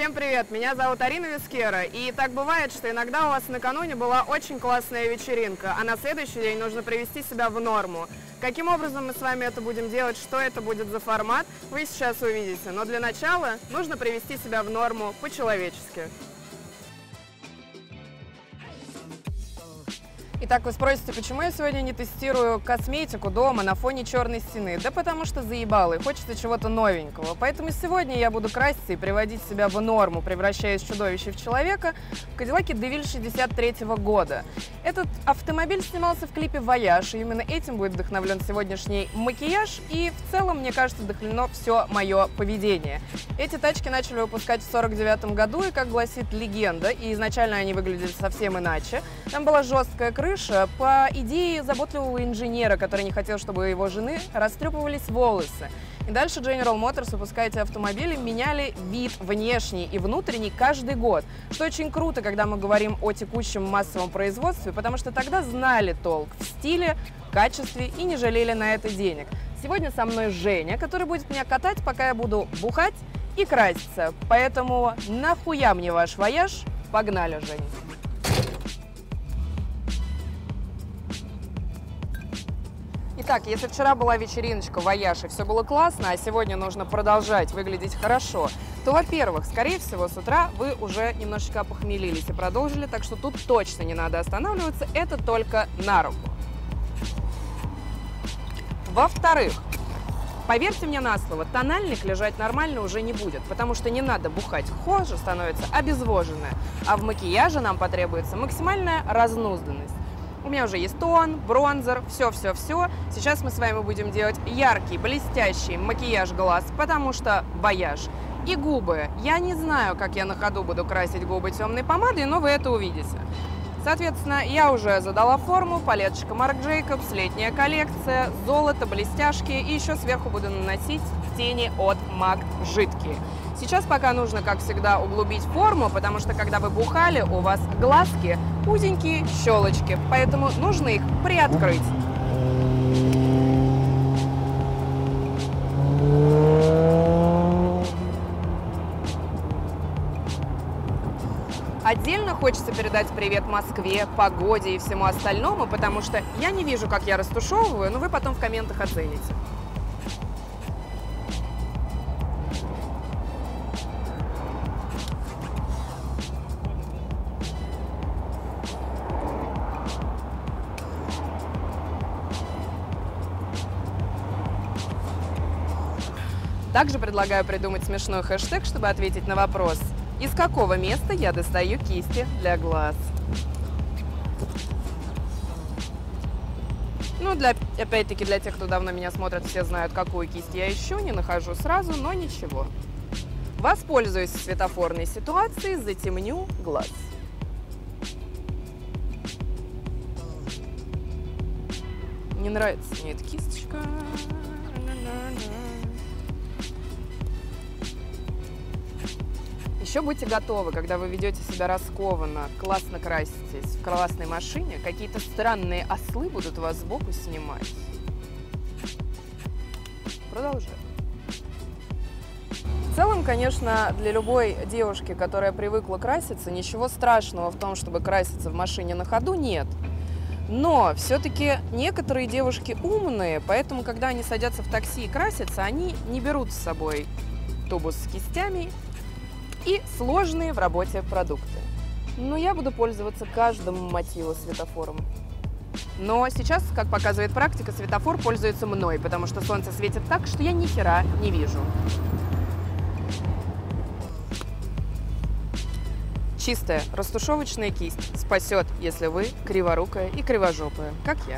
Всем привет, меня зовут Арина Вискера, и так бывает, что иногда у вас накануне была очень классная вечеринка, а на следующий день нужно привести себя в норму. Каким образом мы с вами это будем делать, что это будет за формат, вы сейчас увидите, но для начала нужно привести себя в норму по-человечески. Итак, вы спросите, почему я сегодня не тестирую косметику дома на фоне черной стены? Да потому что заебало, и хочется чего-то новенького. Поэтому сегодня я буду краситься и приводить себя в норму, превращаясь из чудовища в человека, в Кадиллаке Девиль 63-го года. Этот автомобиль снимался в клипе «Вояж», и именно этим будет вдохновлен сегодняшний макияж, и в целом, мне кажется, вдохновлено все мое поведение. Эти тачки начали выпускать в 49-м году, и, как гласит легенда, и изначально они выглядели совсем иначе. Там была жесткая крыша, по идее заботливого инженера, который не хотел, чтобы у его жены растрепывались волосы. И дальше General Motors, выпуская эти автомобили, меняли вид внешний и внутренний каждый год. Что очень круто, когда мы говорим о текущем массовом производстве, потому что тогда знали толк в стиле, качестве и не жалели на это денег. Сегодня со мной Женя, который будет меня катать, пока я буду бухать и краситься. Поэтому нахуя мне ваш вояж? Погнали, Женя! Итак, если вчера была вечериночка, вояж, и все было классно, а сегодня нужно продолжать выглядеть хорошо, то, во-первых, скорее всего, с утра вы уже немножечко похмелились и продолжили, так что тут точно не надо останавливаться, это только на руку. Во-вторых, поверьте мне на слово, тональник лежать нормально уже не будет, потому что не надо бухать, кожа становится обезвоженная, а в макияже нам потребуется максимальная разнузданность. У меня уже есть тон, бронзер, все-все-все. Сейчас мы с вами будем делать яркий, блестящий макияж глаз, потому что вояж. И губы. Я не знаю, как я на ходу буду красить губы темной помадой, но вы это увидите. Соответственно, я уже задала форму, палеточка Marc Jacobs, летняя коллекция, золото, блестяшки, и еще сверху буду наносить тени от MAC жидкие. Сейчас пока нужно, как всегда, углубить форму, потому что, когда вы бухали, у вас глазки узенькие щелочки, поэтому нужно их приоткрыть. Отдельно хочется передать привет Москве, погоде и всему остальному, потому что я не вижу, как я растушевываю, но вы потом в комментах оцените. Также предлагаю придумать смешной хэштег, чтобы ответить на вопрос, из какого места я достаю кисти для глаз. Ну, опять-таки, для тех, кто давно меня смотрит, все знают, какую кисть я ищу, не нахожу сразу, но ничего. Воспользуюсь светофорной ситуацией, затемню глаз. Не нравится мне эта кисточка. Еще будьте готовы, когда вы ведете себя раскованно, классно краситесь в классной машине, какие-то странные ослы будут вас сбоку снимать. Продолжаем. В целом, конечно, для любой девушки, которая привыкла краситься, ничего страшного в том, чтобы краситься в машине на ходу, нет. Но все-таки некоторые девушки умные, поэтому, когда они садятся в такси и красятся, они не берут с собой тубус с кистями и сложные в работе продукты. Но я буду пользоваться каждым мотивом светофором. Но сейчас, как показывает практика, светофор пользуется мной, потому что солнце светит так, что я ни хера не вижу. Чистая растушевочная кисть спасет, если вы криворукая и кривожопая, как я.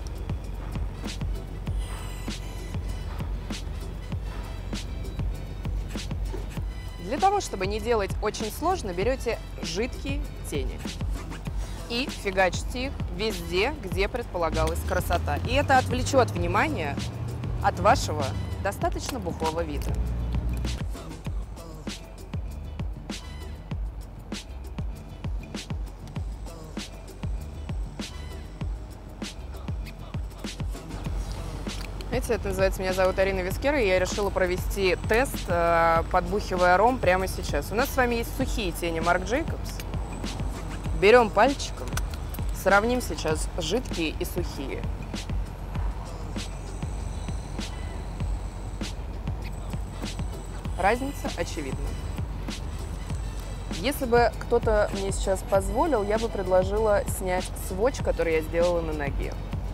Для того, чтобы не делать очень сложно, берете жидкие тени и фигачите их везде, где предполагалась красота. И это отвлечет внимание от вашего достаточно бухого вида. Знаете, это называется «Меня зовут Арина Вискера», и я решила провести тест, подбухивая ром прямо сейчас. У нас с вами есть сухие тени Марк Джейкобс. Берем пальчиком, сравним сейчас жидкие и сухие. Разница очевидна. Если бы кто-то мне сейчас позволил, я бы предложила снять свотч, который я сделала на ноге.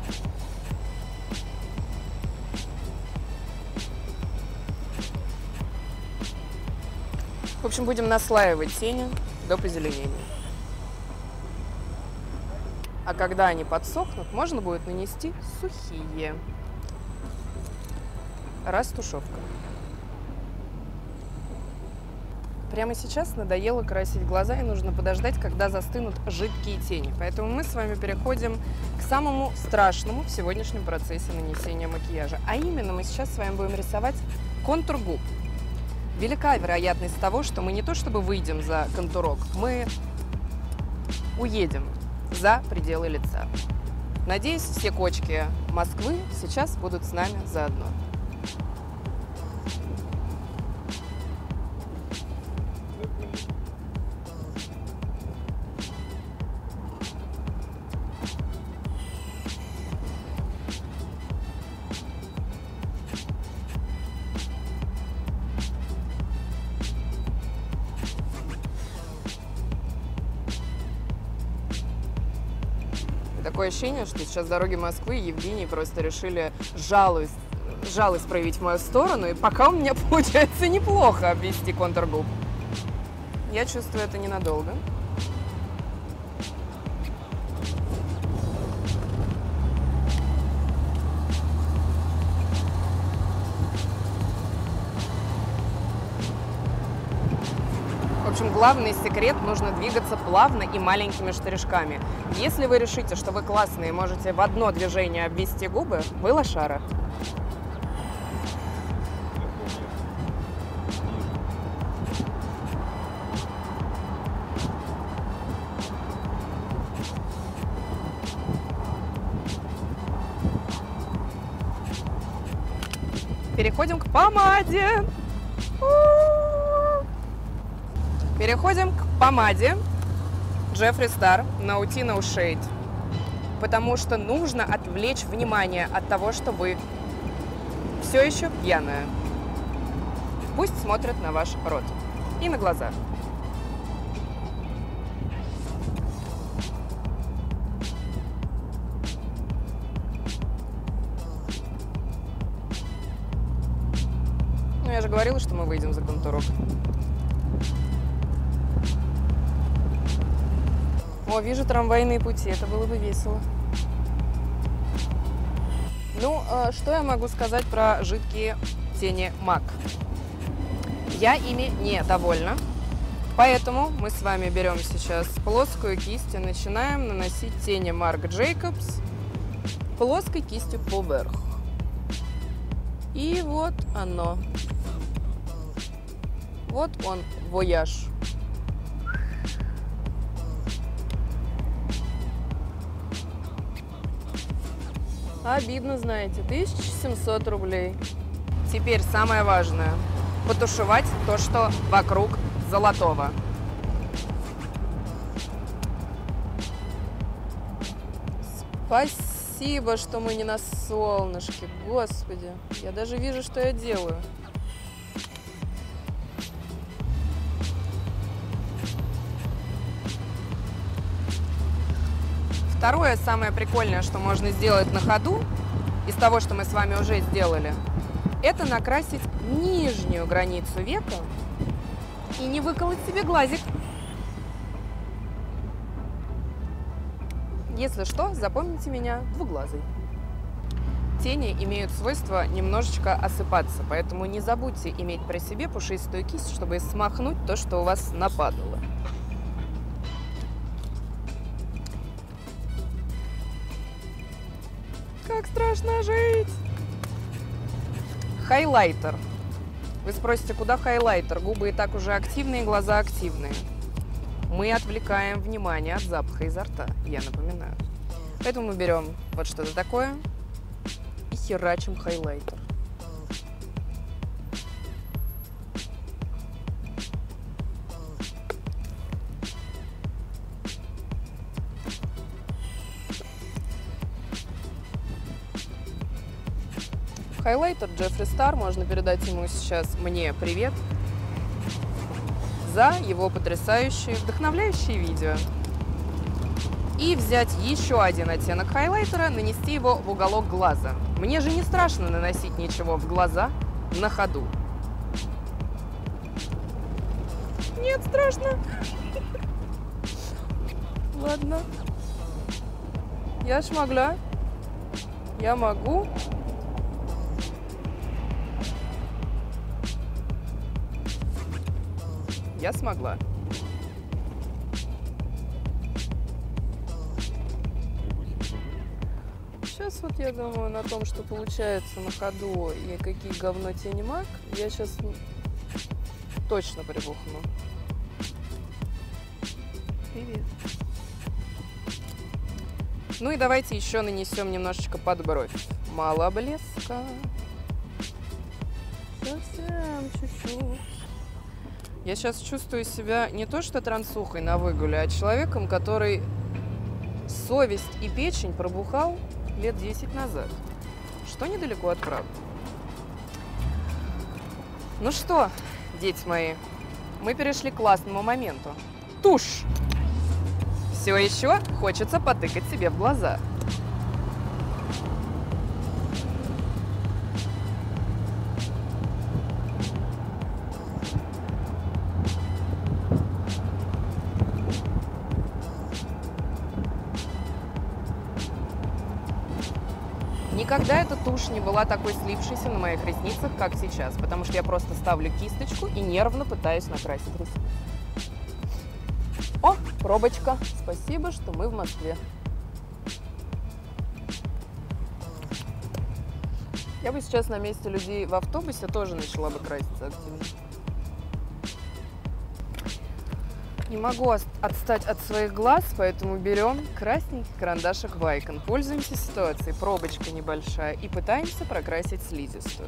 В общем, будем наслаивать тени до позеленения. А когда они подсохнут, можно будет нанести сухие. Растушевка. Прямо сейчас надоело красить глаза, и нужно подождать, когда застынут жидкие тени. Поэтому мы с вами переходим к самому страшному в сегодняшнем процессе нанесения макияжа. А именно мы сейчас с вами будем рисовать контур губ. Велика вероятность того, что мы не то чтобы выйдем за контурок, мы уедем за пределы лица. Надеюсь, все кочки Москвы сейчас будут с нами заодно. Такое ощущение, что сейчас дороги Москвы и Евгений просто решили жалость проявить в мою сторону, и пока у меня получается неплохо обвести контур губ. Я чувствую это ненадолго. В общем, главный секрет – нужно двигаться плавно и маленькими штришками. Если вы решите, что вы классные и можете в одно движение обвести губы, вы лошара. Переходим к помаде. Переходим к помаде Джеффри Стар No Tea No Shade, потому что нужно отвлечь внимание от того, что вы все еще пьяная. Пусть смотрят на ваш рот и на глаза. Ну, я же говорила, что мы выйдем за контурок. О, вижу трамвайные пути, это было бы весело. Ну, что я могу сказать про жидкие тени MAC? Я ими недовольна, поэтому мы с вами берем сейчас плоскую кисть и начинаем наносить тени Marc Jacobs плоской кистью поверх. И вот оно. Вот он, вояж. Обидно, знаете, 1700 рублей. Теперь самое важное – потушевать то, что вокруг золотого. Спасибо, что мы не на солнышке, господи. Я даже вижу, что я делаю. Второе, самое прикольное, что можно сделать на ходу, из того, что мы с вами уже сделали, это накрасить нижнюю границу века и не выколоть себе глазик. Если что, запомните меня двуглазой. Тени имеют свойство немножечко осыпаться, поэтому не забудьте иметь при себе пушистую кисть, чтобы смахнуть то, что у вас нападало. Как страшно жить! Хайлайтер. Вы спросите, куда хайлайтер? Губы и так уже активные, глаза активные. Мы отвлекаем внимание от запаха изо рта, я напоминаю. Поэтому мы берем вот что-то такое и херачим хайлайтер. Хайлайтер Джеффри Стар, можно передать ему сейчас мне привет за его потрясающие, вдохновляющие видео. И взять еще один оттенок хайлайтера, нанести его в уголок глаза. Мне же не страшно наносить ничего в глаза на ходу. Нет, страшно. Ладно. Я ж могла. Я могу. Я смогла. Сейчас вот я думаю на том, что получается на ходу и какие говно тени маг, я сейчас точно прибухну. Привет. Ну и давайте еще нанесем немножечко под бровь. Мало блеска. Совсем чуть-чуть. Я сейчас чувствую себя не то что трансухой на выгуле, а человеком, который совесть и печень пробухал лет 10 назад. Что недалеко от правды. Ну что, дети мои, мы перешли к классному моменту. Тушь! Все еще хочется потыкать себе в глаза. Никогда эта тушь не была такой слившейся на моих ресницах, как сейчас, потому что я просто ставлю кисточку и нервно пытаюсь накрасить ресницы. О, пробочка. Спасибо, что мы в Москве. Я бы сейчас на месте людей в автобусе тоже начала бы краситься активно. Не могу отстать от своих глаз, поэтому берем красненький карандашик Вайкон. Пользуемся ситуацией, пробочка небольшая, и пытаемся прокрасить слизистую.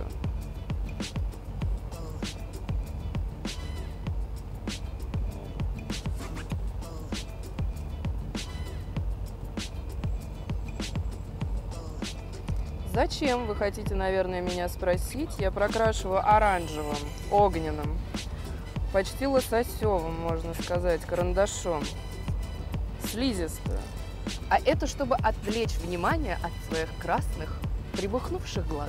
Зачем, вы хотите, наверное, меня спросить? Я прокрашиваю оранжевым, огненным, почти лососевым, можно сказать, карандашом, слизистую. А это чтобы отвлечь внимание от своих красных, прибухнувших глаз.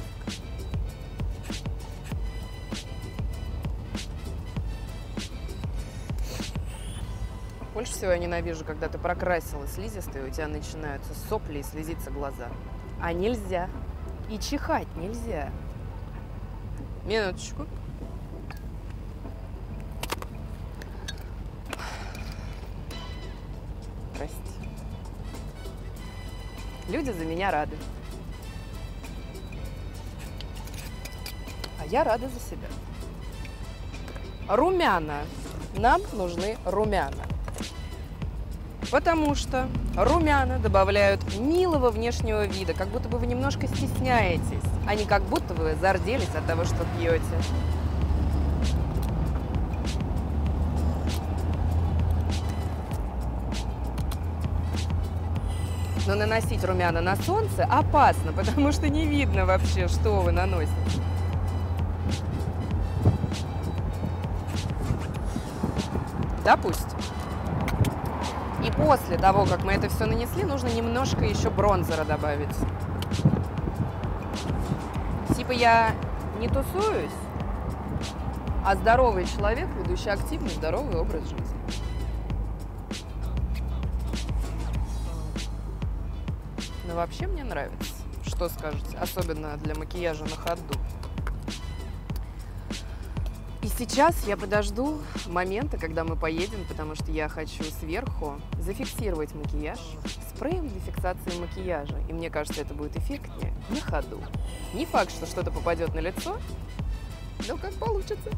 Больше всего я ненавижу, когда ты прокрасила слизистую, и у тебя начинаются сопли и слезиться глаза. А нельзя. И чихать нельзя. Минуточку. Прости. Люди за меня рады. А я рада за себя. Румяна. Нам нужны румяна. Потому что румяна добавляют милого внешнего вида, как будто бы вы немножко стесняетесь, а не как будто вы зарделись от того, что пьете. Но наносить румяна на солнце опасно, потому что не видно вообще, что вы наносите. Допустим. И после того, как мы это все нанесли, нужно немножко еще бронзера добавить. Типа я не тусуюсь, а здоровый человек, ведущий активный, здоровый образ жизни. Но вообще мне нравится. Что скажете? Особенно для макияжа на ходу. И сейчас я подожду момента, когда мы поедем, потому что я хочу сверху зафиксировать макияж спреем для фиксации макияжа. И мне кажется, это будет эффектнее на ходу. Не факт, что что-то попадет на лицо, но как получится.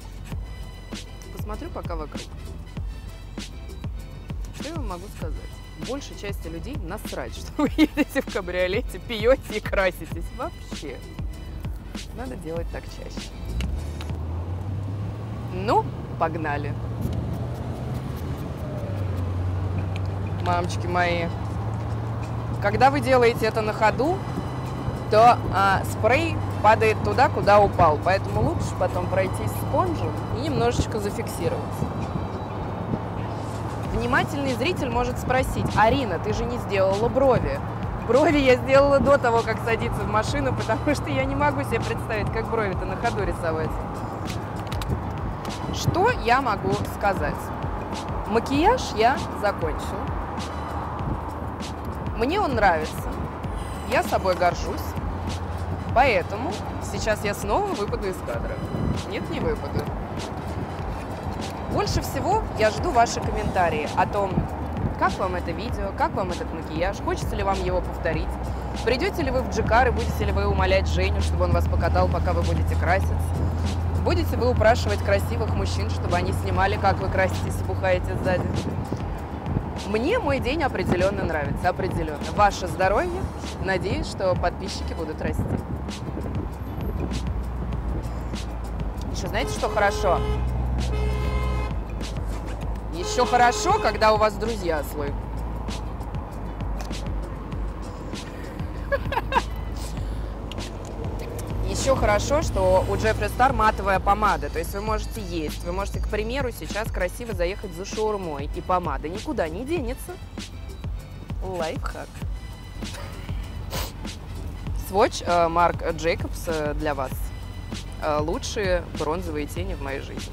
Посмотрю пока вокруг. Что я вам могу сказать? большей части людей насрать, что вы едете в кабриолете, пьете и краситесь. Вообще. Надо делать так чаще. Ну, погнали. Мамочки мои. Когда вы делаете это на ходу, то спрей падает туда, куда упал. Поэтому лучше потом пройтись спонжем и немножечко зафиксироваться. Внимательный зритель может спросить: Арина, ты же не сделала брови. Брови я сделала до того, как садиться в машину, потому что я не могу себе представить, как брови-то на ходу рисовать. Что я могу сказать? Макияж я закончила. Мне он нравится. Я собой горжусь. Поэтому сейчас я снова выпаду из кадра. Нет, не выпаду. Больше всего я жду ваши комментарии о том, как вам это видео, как вам этот макияж, хочется ли вам его повторить, придете ли вы в Джикар и будете ли вы умолять Женю, чтобы он вас покатал, пока вы будете краситься, будете вы упрашивать красивых мужчин, чтобы они снимали, как вы краситесь и бухаете сзади. Мне мой день определенно нравится, определенно. Ваше здоровье, надеюсь, что подписчики будут расти. Еще знаете, что хорошо? Еще хорошо, когда у вас друзья слой. Еще хорошо, что у Джеффри Стар матовая помада. То есть вы можете есть. Вы можете, к примеру, сейчас красиво заехать за шаурмой. И помада никуда не денется. Лайфхак. Swatch Marc Jacobs для вас. Лучшие бронзовые тени в моей жизни.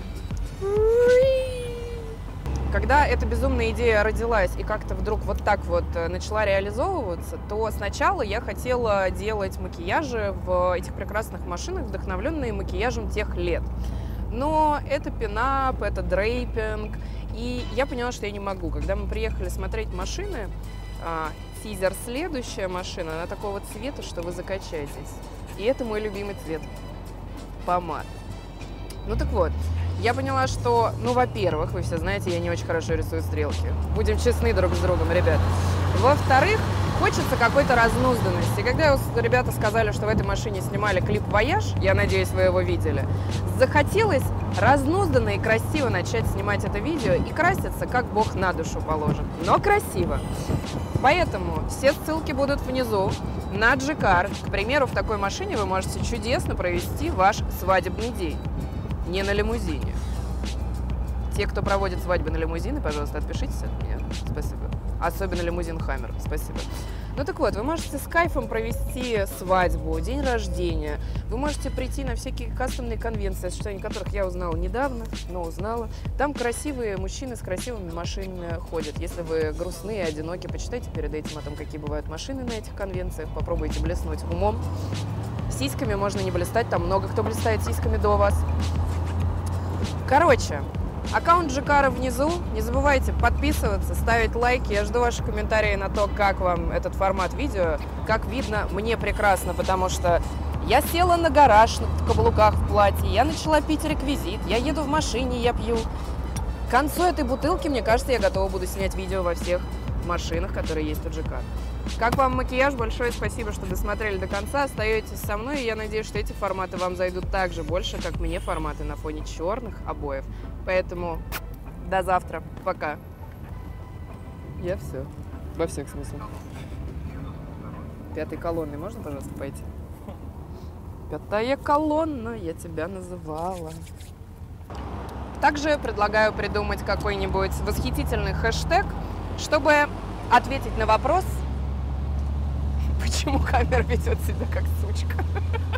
Когда эта безумная идея родилась и как-то вдруг вот так вот начала реализовываться, то сначала я хотела делать макияжи в этих прекрасных машинах, вдохновленные макияжем тех лет. Но это пинап, это дрейпинг, и я поняла, что я не могу. Когда мы приехали смотреть машины, тизер «Следующая машина», она такого цвета, что вы закачаетесь. И это мой любимый цвет – помад. Ну так вот. Я поняла, что, ну, во-первых, вы все знаете, я не очень хорошо рисую стрелки. Будем честны друг с другом, ребят. Во-вторых, хочется какой-то разнузданности. Когда ребята сказали, что в этой машине снимали клип «Вояж», я надеюсь, вы его видели, захотелось разнузданно и красиво начать снимать это видео и краситься, как Бог на душу положит. Но красиво. Поэтому все ссылки будут внизу на Джикар. К примеру, в такой машине вы можете чудесно провести ваш свадебный день. Не на лимузине. Те, кто проводит свадьбы на лимузины, пожалуйста, отпишитесь от меня. Спасибо. Особенно лимузин Хаммер. Спасибо. Ну так вот, вы можете с кайфом провести свадьбу, день рождения. Вы можете прийти на всякие кастомные конвенции, о существовании которых я узнала недавно, но узнала. Там красивые мужчины с красивыми машинами ходят. Если вы грустные и одиноки, почитайте перед этим о том, какие бывают машины на этих конвенциях. Попробуйте блеснуть умом. Сиськами можно не блистать, там много кто блистает сиськами до вас. Короче, аккаунт Джикара внизу. Не забывайте подписываться, ставить лайки. Я жду ваши комментарии на то, как вам этот формат видео. Как видно, мне прекрасно, потому что я села на гараж на каблуках в платье, я начала пить реквизит, я еду в машине, я пью. К концу этой бутылки, мне кажется, я готова буду снять видео во всех машинах, которые есть у Джикара. Как вам макияж? Большое спасибо, что досмотрели до конца. Остаетесь со мной, и я надеюсь, что эти форматы вам зайдут так же больше, как мне форматы на фоне черных обоев. Поэтому до завтра. Пока. Я все. Во всех смыслах. Пятой колонной можно, пожалуйста, пойти? Пятая колонна, я тебя называла. Также предлагаю придумать какой-нибудь восхитительный хэштег, чтобы ответить на вопрос, почему Хаммер ведет себя как сучка.